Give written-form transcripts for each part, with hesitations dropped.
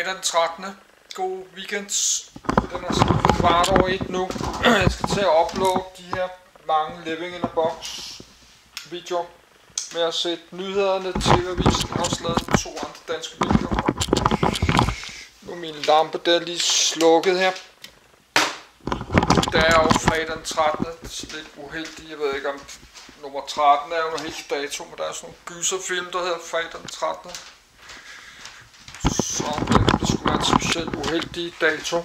fredag den 13. God weekend. Den er sådan 1:15 nu. Jeg skal til at uploade de her mange Living in a Box videoer med at sætte nyhederne, TV-avisen og også lavet 2 andre danske videoer. Nu er min lampe der lige slukket her. Det er jo fredag den 13. Det er lidt uheldigt. Jeg ved ikke om nummer 13 er jo noget helt dato, men der er sådan nogle gyserfilm, der hedder fredag den 13. Så det skulle være en specielt uheldig dato.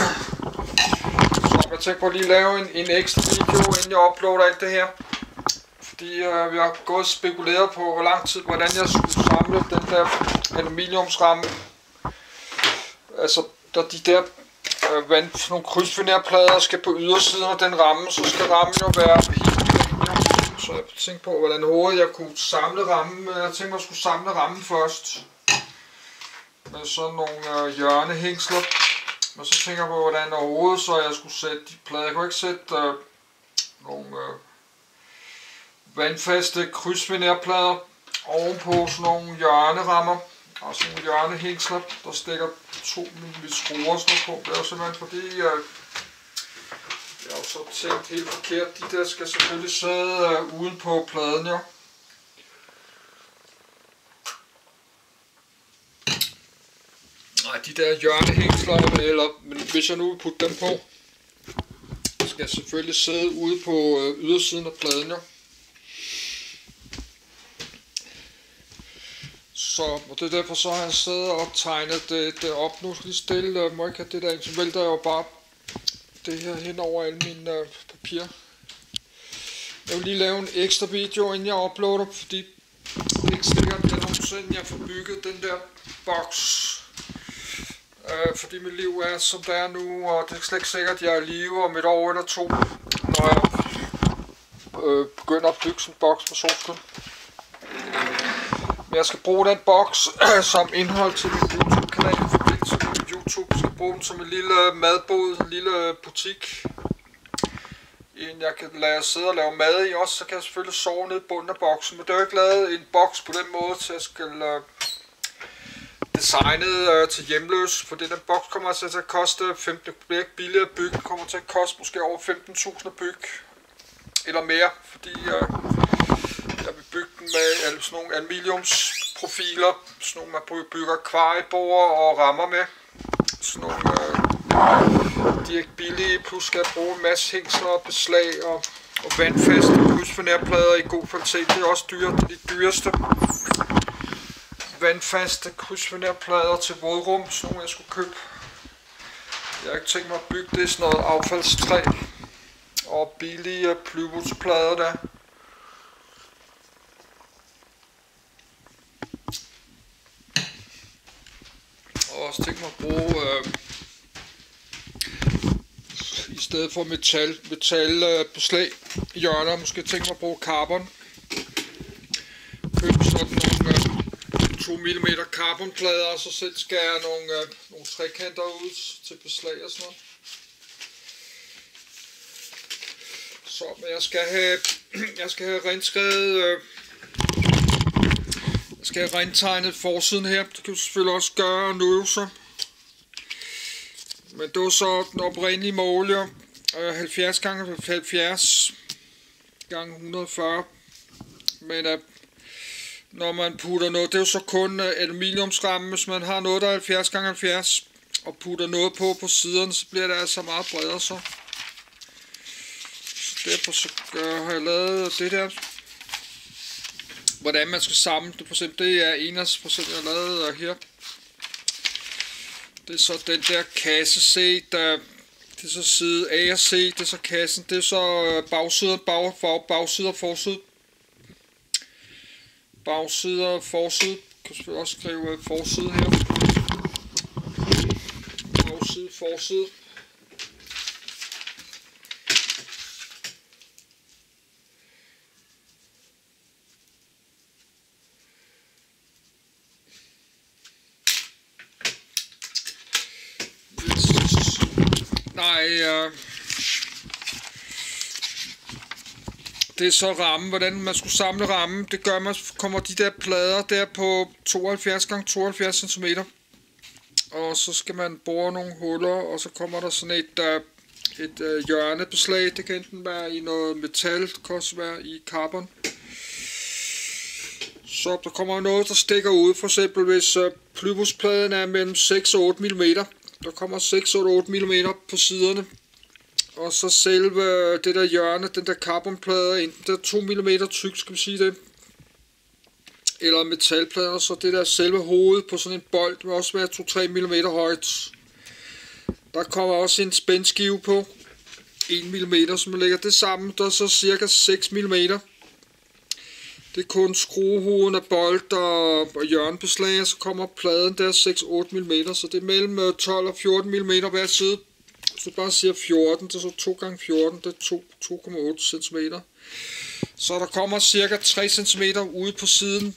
Så jeg tænker på at lige lave en ekstra video, inden jeg uploader alt det her. Fordi vi har gået og spekuleret på, hvor lang tid, hvordan jeg skulle samle den der aluminiumsramme. Altså, da de der nogle krydsfinerplader skal på ydersiden af den ramme, så skal rammen jo være helt aluminium. Så jeg tænkte på, hvordan overhovedet jeg kunne samle rammen. Jeg tænkte mig, at jeg skulle samle rammen først. Med sådan nogle hjørnehængsler. Og så tænker jeg på, hvordan overhovedet så jeg skulle sætte de plader. Jeg kunne ikke sætte nogle vandfaste krydsfinerplader ovenpå sådan nogle hjørnerammer. Og sådan nogle hjørnehængsler, der stikker 2 mm skruer og sådan noget på. Det er jo simpelthen fordi, jeg har så tænkt helt forkert. De der skal selvfølgelig sidde uden på pladen, jo. Nej, de der hjørnehængsler, men hvis jeg nu vil putte dem på, så skal jeg selvfølgelig sidde ude på ydersiden af pladen, jo. Så og det er derfor, så har jeg siddet og tegnet det op nu lige stille. Må jeg ikke have det der ind, så vælter jeg jo bare det her hen over alle mine papir. Jeg vil lige lave en ekstra video, inden jeg uploader, fordi det er ikke sikkert, at jeg nogensinde jeg får bygget den der boks. Fordi mit liv er som det er nu, og det er slet ikke sikkert, at jeg er i live om 1 år eller 2, når jeg begynder at bygge sådan en boks med solskin. Men jeg skal bruge den boks som indhold til min YouTube-kanal i forbindelse med YouTube. Jeg skal bruge den som en lille madbod, en lille butik. En jeg kan lade sidde og lave mad i også, så kan jeg selvfølgelig sove ned i bunden af boksen. Men det er jo ikke lavet en boks på den måde, så jeg skal designet til hjemløs. Fordi den boks kommer altså til at koste 15, det bliver ikke billigere at bygge. Den kommer til at koste måske over 15.000 at bygge. Eller mere, fordi jeg vil bygge den med sådan nogle aluminiumsprofiler, sådan nogle man bygger akvariebord og rammer med. Sådan nogle, de er ikke billige, plus skal jeg bruge en masse hængsler og beslag og vandfaste krydsfinerplader i god kvalitet. Det er også dyrt, det er de dyreste. Vandfaste krydsfinerplader til vådrum, sådan nogle jeg skulle købe. Jeg har ikke tænkt mig at bygge det i sådan noget affaldstræ og billige plywoodplader der. Og også tænkt mig at bruge i stedet for metal beslag i hjørner, måske tænkt mig at bruge carbon. Købe sådan nogle 2 mm carbonplader, og så selv skære nogle trekanter ud til beslag og sådan noget. Så men jeg skal have renskrevet, jeg skal have rentegnet forsiden her. Det kan du selvfølgelig også gøre nu så. Men det var så den oprindelige mål, 70 x 70 x 140. Men når man putter noget, det er jo så kun aluminiumsramme. Hvis man har noget, der er 70 x 70 og putter noget på siderne, så bliver det altså meget bredere så. Derfor så har jeg lavet det der. Hvordan man skal samle det, det er 61% jeg har lavet her. Det er så den der kasse C, det er så side A og C, det er så kassen, det er så bagside og forside. Bagside og forside, kan selvfølgelig også skrive forside her. Bagside, forside. Det er så rammen, hvordan man skulle samle rammen. Det gør man, kommer de der plader der på 72 x 72 cm. og så skal man bore nogle huller, og så kommer der sådan et hjørnebeslag. Det kan enten være i noget metal, det kan også være i carbon. Så der kommer noget, der stikker ud. For eksempel hvis plybuspladen er mellem 6 og 8 mm. Der kommer 6 og 8 mm på siderne. Og så selve det der hjørne, den der carbonplade, enten der er 2 mm tyk, skal vi sige det. Eller metalplader, og så det der selve hoved på sådan en bold, vil også være 2-3 mm højt. Der kommer også en spændskive på 1 mm, som man lægger det sammen. Der er så cirka 6 mm. Det er kun skruehovedet af bold og hjørnebeslag, og så kommer pladen der 6-8 mm, så det er mellem 12 og 14 mm hver side. Så bare siger 14, det er så 2 gange 14, det er 2,8 cm. Så der kommer cirka 3 cm ude på siden.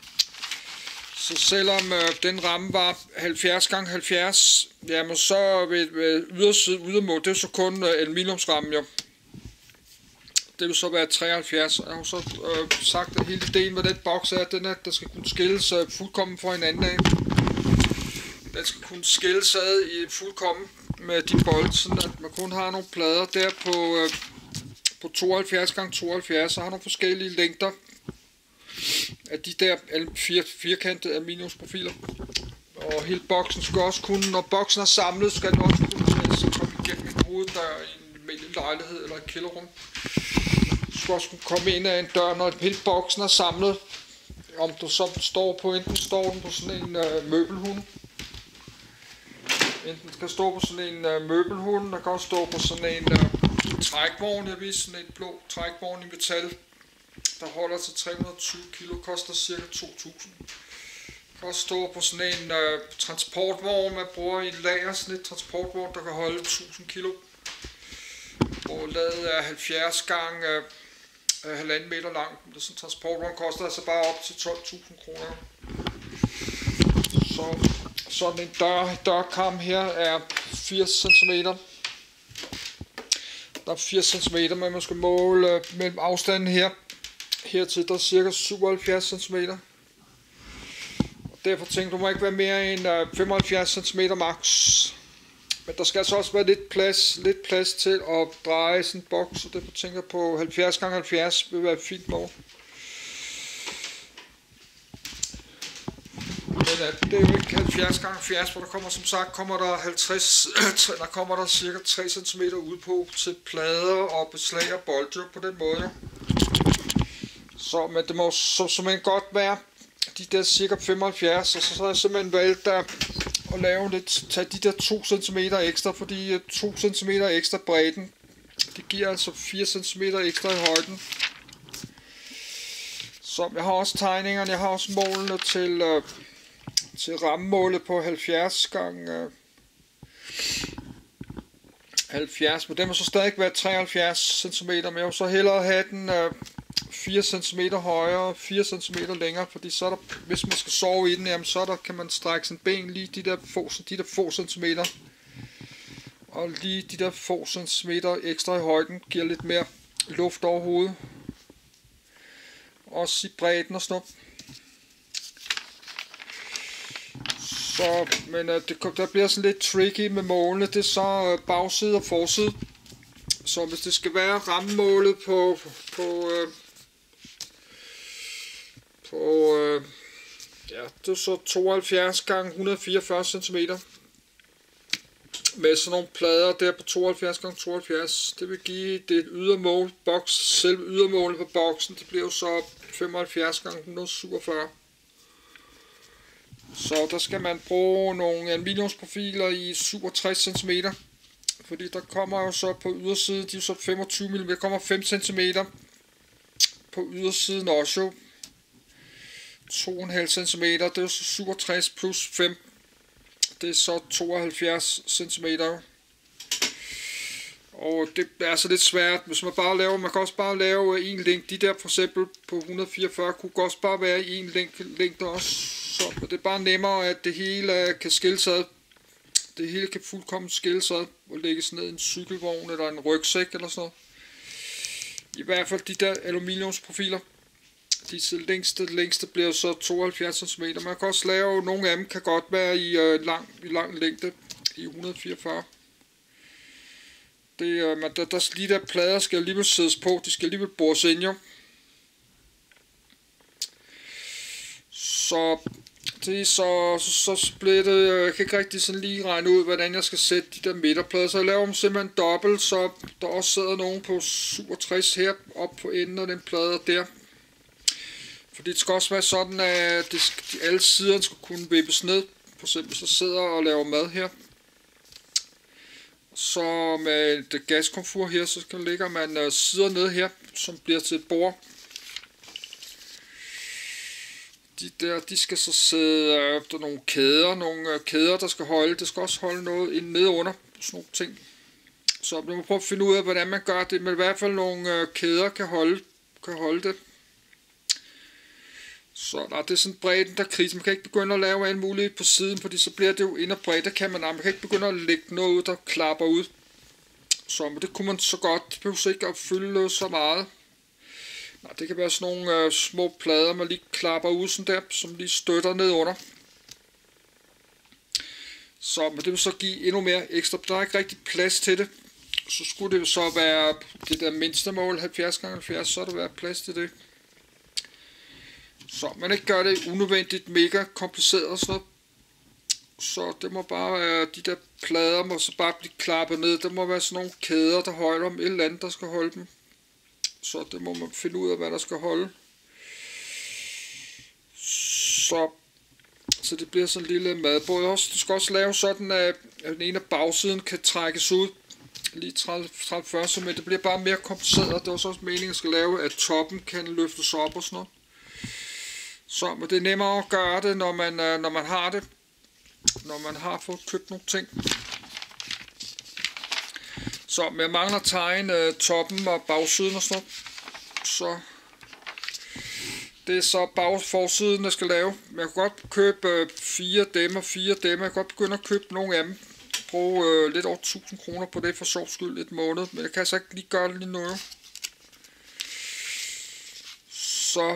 Så selvom den ramme var 70 gange 70, jamen så ved ydermål, det er så kun aluminiumsrammen jo. Det vil så være 73. Jeg har så sagt, at hele ideen med den boks er, at der skal kunne skilles fuldkommen fra hinanden af. Den skal kunne skilles ad i fuldkommen med de bolde, sådan at man kun har nogle plader der på 72 gange 72, og har nogle forskellige længder af de der firkantede aluminiumsprofiler. Og hele boksen skal også kunne, når boksen er samlet, skal den også kunne komme igennem en hoveddør i en lille lejlighed eller et kælderrum. Du skal også kunne komme ind af en dør, når hele boksen er samlet. Om du så står på, enten står den på sådan en møbelhund. Enten kan stå på sådan en møbelhund, der kan også stå på sådan en trækvogn. Jeg viser sådan en blå trækvogn i metal, der holder til 320 kilo, koster cirka 2.000. Kan også stå på sådan en transportvogn, man bruger i en lager, sådan et transportvogn, der kan holde 1000 kilo. Hvor ladet er 70 gange 1,5 meter lang. Det er sådan en transportvogn, koster altså bare op til 12.000 kroner. Så sådan en dørkarm her er 80 cm. Der er 80 cm, men man skal måle mellem afstanden hertil, der er cirka 77 cm. Og derfor tænker du må ikke være mere end 75 cm max. Men der skal altså også være lidt plads til at dreje sådan en boks, så det tænker på 70 gange 70 vil være fint mål. Men det er jo ikke 70 gange 70, for der kommer som sagt der cirka 3 cm ude på til plader og beslag og bolde på den måde. Så men det må simpelthen godt være de der cirka 75, og så har jeg simpelthen valgt at tage de der 2 cm ekstra, fordi 2 cm ekstra bredden, det giver altså 4 cm ekstra i højden. Så jeg har også tegningerne, jeg har også målene til rammemålet på 70 gange 70, men den må så stadig være 73 cm, men jeg vil så hellere have den 4 cm højere, 4 cm længere, fordi så er der, hvis man skal sove i den, jamen så kan man strække sin ben lige de der få centimeter, og lige de der få centimeter ekstra i højden giver lidt mere luft over hovedet, også i bredden og sådan noget. Så, men der bliver sådan lidt tricky med målene, det er så bagside og forside. Så hvis det skal være rammemålet på det er så 72 gange 144 cm. Med sådan nogle plader der på 72 gange 72, det vil give det ydermål, selve ydermålet på boksen, det bliver jo så 75 gange 147. Så der skal man bruge nogle aluminiumsprofiler i 67 cm. Fordi der kommer jo så på ydersiden, de er så 25 mm, der kommer 5 cm på ydersiden også. 2,5 cm, det er så 67 plus 5, det er så 72 cm. Og det er så lidt svært, hvis man bare laver, man kan også bare lave en link, de der for eksempel på 144 kunne også bare være i en længde også. Så det er bare nemmere, at det hele kan skilles ad. Det hele kan fuldkommen skilles ad og lægges ned i en cykelvogn eller en rygsæk eller sådan noget. I hvert fald de der aluminiumsprofiler. De længste bliver så 72 cm. Man kan også lave, nogle af dem kan godt være i lang længde, i 144. De der plader skal alligevel sættes på, de skal alligevel bores ind jo. Så splittet, jeg kan ikke rigtig sådan lige regne ud, hvordan jeg skal sætte de der midterplader, så jeg laver dem simpelthen dobbelt, så der også sidder nogen på 67 her, op på enden af den plade der. Fordi det skal også være sådan, at alle siderne skal kunne vippes ned, for eksempel så sidder og laver mad her. Så med det gaskomfur her, så lægger man sider ned her, som bliver til et bord. De skal så sidde efter nogle kæder, der skal holde. Det skal også holde noget ind nede under, sådan nogle ting. Så vi må prøve at finde ud af, hvordan man gør det, men i hvert fald nogle kæder kan holde det. Så det er sådan bredden, der kriser. Man kan ikke begynde at lave alt muligt på siden, fordi så bliver det jo ind og bredt. Man kan ikke begynde at lægge noget ud, der klapper ud. Så men det kunne man så godt. Det behøver ikke at fylde så meget. Nej, det kan være sådan nogle små plader, man lige klapper ud sådan der, som lige støtter ned under. Så men det vil så give endnu mere ekstra. Der er ikke rigtig plads til det. Så skulle det jo så være det der mindste mål, 70x70, så der være plads til det. Så man ikke gør det unødvendigt mega kompliceret og sådan noget. Så det må bare være, de der plader må så bare blive klappet ned. Der må være sådan nogle kæder, der holder om et eller andet, der skal holde dem. Så det må man finde ud af, hvad der skal holde. Så det bliver sådan en lille madbåd også. Det skal også lave sådan, at den ene af bagsiden kan trækkes ud. Lige 30-40 cm. Det bliver bare mere kompliceret. Det var så også meningen, at skal lave, at toppen kan løftes op og sådan noget. Så men det er nemmere at gøre det, når man har det. Når man har fået købt nogle ting. Så men jeg mangler at tegne toppen og bagsiden og sådan noget. Så det er så forsiden, jeg skal lave. Jeg kan godt købe 4 dem. Jeg kan godt begynde at købe nogle af dem. Bruge lidt over 1000 kroner på det for sjov skyld et måned. Men jeg kan altså ikke lige gøre det lige nu. Så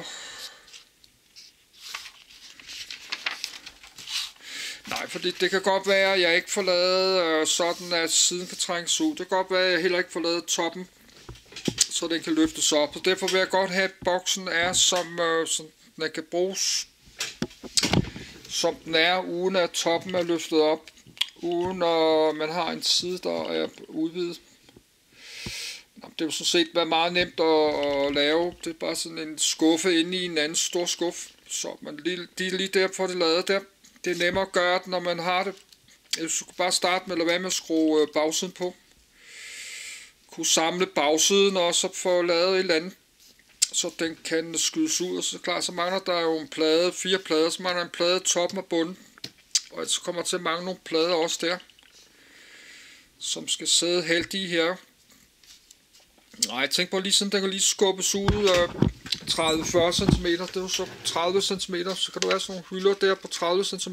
nej, fordi det kan godt være, at jeg ikke får lavet sådan, at siden kan trænges ud. Det kan godt være, at jeg heller ikke får lavet toppen, så den kan løftes op. Så derfor vil jeg godt have, at boksen er, som den kan bruges, som den er, uden at toppen er løftet op. Uden at man har en side, der er udvidet. Det vil sådan set være meget nemt at lave. Det er bare sådan en skuffe inde i en anden stor skuffe. Så man lige derfor det lavet der. Det er nemmere at gøre det, når man har det. Jeg skulle bare starte med at lade være med at skrue bagsiden på. Kunne samle bagsiden og så få lavet et eller andet, så den kan skydes ud. Og så klart, så mangler der jo en plade, 4 plader, så mangler en plade toppen og bunden. Og så kommer til at mangle nogle plader også der, som skal sidde heldige her. Nej, jeg tænker på lige sådan, den kan lige skubbes ud 30-40 cm. Det er jo så 30 cm, så kan du have sådan nogle hylder der på 30 cm.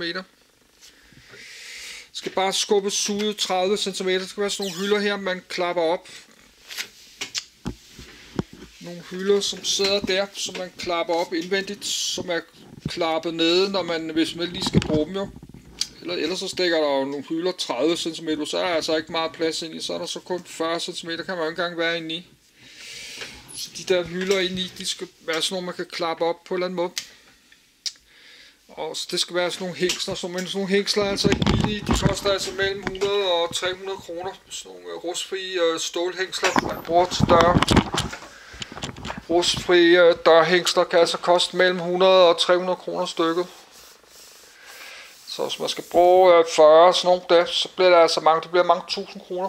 Skal bare skubbes ud 30 cm. Der skal være sådan nogle hylder her, man klapper op. Nogle hylder, som sidder der, som man klapper op indvendigt, som er klappet nede, hvis man lige skal bruge dem jo. Ellers så stikker der jo nogle hylder 30 cm, så er der altså ikke meget plads ind i, så er der så kun 40 cm, kan man jo ikke engang være inde i. Så de der hylder inde i, de skal være sådan nogle, man kan klappe op på en eller anden måde. Og så det skal være sådan nogle hængsler, men sådan nogle hængsler er altså ikke billige, de koster altså mellem 100 og 300 kroner. Sådan nogle rustfrie stålhængsler, man bruger til døre. Rustfrie dørhængsler kan altså koste mellem 100 og 300 kroner stykket. Så hvis man skal bruge 40 sådan nogle der, så bliver der altså mange, det bliver mange tusind kroner.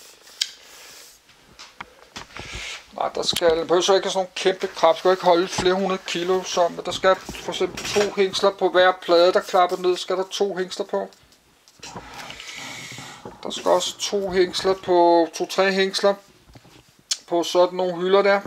Nej, der behøver så ikke sådan nogle kæmpe krab, skal ikke holde flere hundrede kilo, men der skal for eksempel 2 hængsler på hver plade, der klapper ned, skal der 2 hængsler på. Der skal også 2 hængsler på, 2-3 hængsler på sådan nogle hylder der.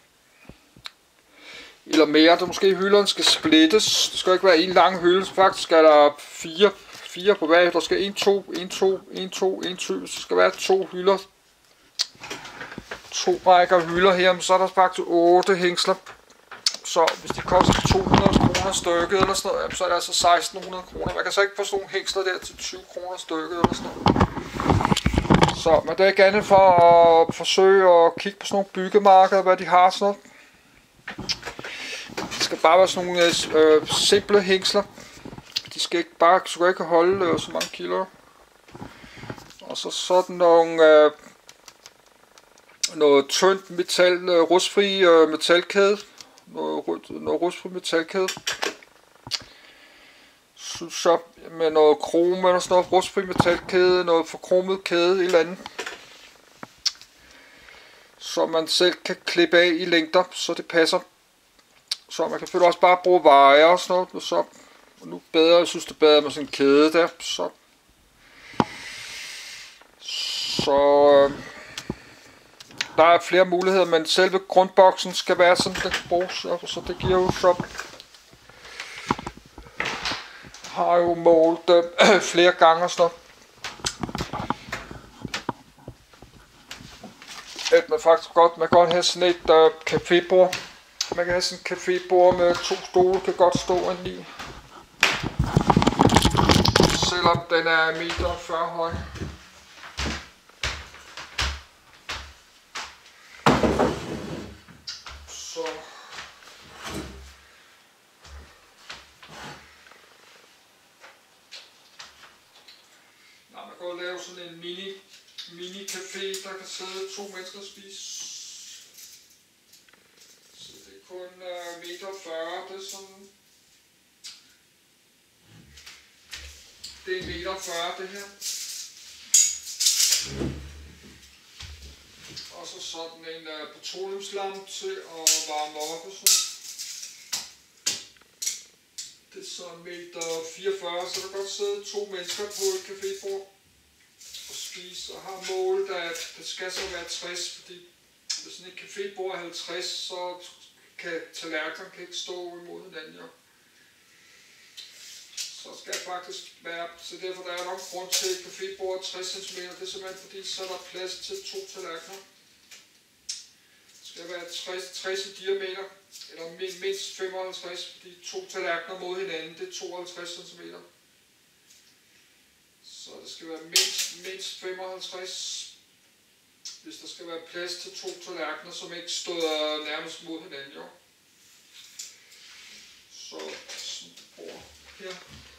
Eller mere, der måske hylderne skal splittes. Det skal ikke være en lang hylde, faktisk skal der 4 på hver. Der skal 1, 2, 1, 2, 1, 2, 1, 2. Så skal være 2 hylder. 2 rækker hylder her, men så er der faktisk 8 hængsler. Så hvis de koster 200 kroner stykket eller sådan noget, så er det altså 1600 kroner. Man kan så ikke få sådan nogle hængsler der til 20 kroner stykket eller sådan noget. Så men det er ikke andet for at forsøge at kigge på sådan nogle byggemarkeder, hvad de har sådan noget. Det skal bare være sådan nogle simple hængsler. De skal ikke bare ikke holde så mange kilo. Og så sådan nogle noget tyndt metal, rustfri metalkæde. Noget rustfri metalkæde. Så med noget krom eller sådan noget rustfri metalkæde, noget forkromet kæde, et eller andet. Så man selv kan klippe af i længder, så det passer. Så man kan selvfølgelig også bare bruge vejer og sådan noget. Så nu bedre, jeg synes det er bedre med sådan en kæde der. Så der er flere muligheder, men selve grundboksen skal være sådan, den kan bruges. Så det giver jo så... Har jo målt flere gange og sådan noget. At man faktisk godt, man kan godt have sådan et cafébord. Man kan have sådan et cafébord med 2 stole, kan godt stå ind i. Selvom den er 1,40 meter høj. Så. Man kan godt lave sådan en mini café, der kan sidde 2 mennesker og spise. Så det er kun 1,40 meter, det er sådan... Det er 1,40 meter, det her. Og så sådan en petroleumslampe til at varme op og sådan. Det er så 1,44 meter, så der kan godt sidde 2 mennesker på et cafébord og spise, og har målet, at det skal så være 60, fordi hvis sådan et cafébord er 50, så kan tallerkenerne ikke stå imod hinanden, jo. Så skal det faktisk være, så derfor der er nok grund til et cafébord 60 cm, det er simpelthen fordi, så er der plads til 2 tallerkener. Det skal være 60 i diameter, eller mindst 55, fordi 2 tallerkener mod hinanden, det er 52 cm. Så det skal være mindst 55, hvis der skal være plads til 2 tallerkener, som ikke stod nærmest mod hinanden, jo. Så sådan et bord her.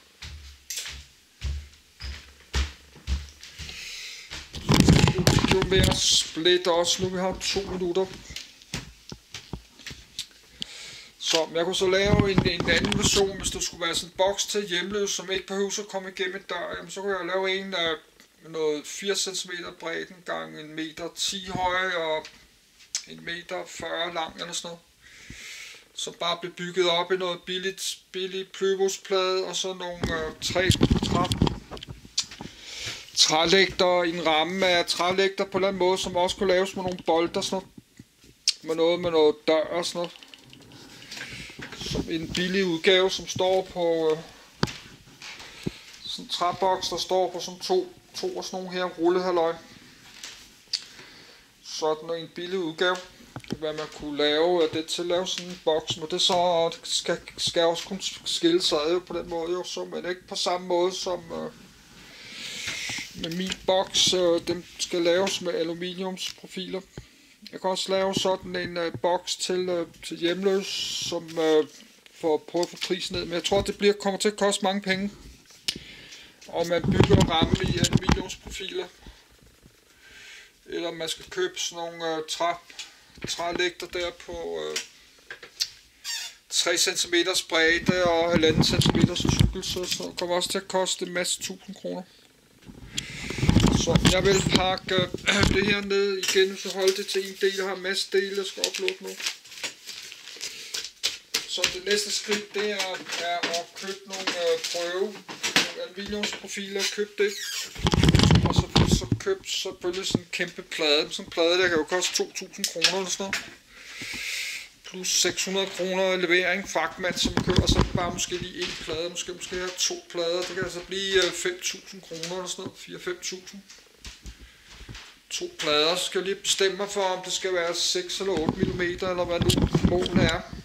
Nu vil jeg splitte også, nu vi har 2 minutter. Så jeg kunne så lave en anden version, hvis der skulle være sådan en boks til hjemløs, som ikke behøver at komme igennem et dør. Jamen, så kunne jeg lave en af noget 80 cm bredden gange 1,10 meter høj og 1,40 meter lang eller sådan noget. Som bare blev bygget op i noget billig pløbusplade og så nogle trælægter i en ramme af trælægter på en eller anden måde, som også kunne laves med nogle bolter sådan noget. Med noget dør og sådan noget. Som en billig udgave, som står på sådan en træboks, der står på sådan to og sådan nogle her rullehalløj. Sådan en billig udgave, hvad man kunne lave det til at lave sådan en boks, men det så skal også kunne skille sig ad på den måde, jo, så men ikke på samme måde som med min boks, den skal laves med aluminiumsprofiler. Jeg kan også lave sådan en boks til hjemløs, som for at prøve at få prisen ned, men jeg tror det kommer til at koste mange penge. Og man bygger en ramme i aluminiumsprofiler, eller man skal købe sådan nogle trælægter der på 3 cm bredde og 1,5 cm tykkelse, så kommer også til at koste en masse 1000 kroner. Så jeg vil pakke det her ned igen, så holde det til en del. Jeg har en masse dele, jeg skal uploade nu. Så det næste skridt, det er at købe nogle nogle aluminiumsprofiler, købe det. Og så købe selvfølgelig sådan en kæmpe plade. Sådan en plade, der kan jo koste 2000 kroner eller sådan noget. Plus 600 kroner levering, fragtmand, som køber så bare måske lige en plade, måske have 2 plader. Det kan altså blive 5000 kroner eller sådan noget, 4-5.000. 2 plader, så skal jeg lige bestemme mig for, om det skal være 6 eller 8 mm, eller hvad nu målet er.